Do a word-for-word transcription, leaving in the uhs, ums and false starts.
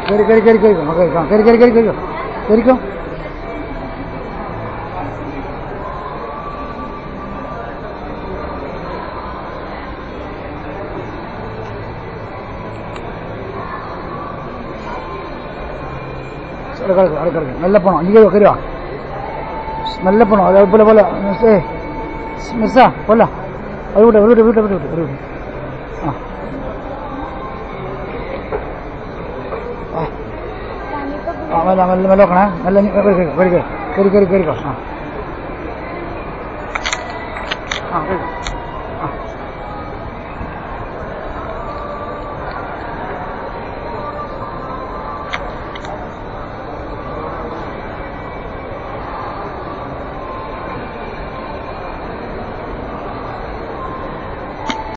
കയറി കയറി കയറി കയറിക്കോ കയറിക്കോ കയറി കയറി കയറി കയറിക്കോ കയറിക്കോ കിടക്കും അവിടെ കിടക്കും നല്ല പോണോ അഞ്ച് കയറുക കയറുക നല്ല പോണോ അതേപോലെ പോലെ ഏ മിസ്സാ പോലെ അത് വിട്ടെ വിട്ടെ വിട്ടെ വിട്ടെ വിട്ടെ വിട്ടെ ആ മെല്ലെ മെല്ലെ മെല്ലെ നോക്കണേ മെല്ലെ കയറി കയറി കയറി കയറി കയറി കയറിക്കോ ആ ആ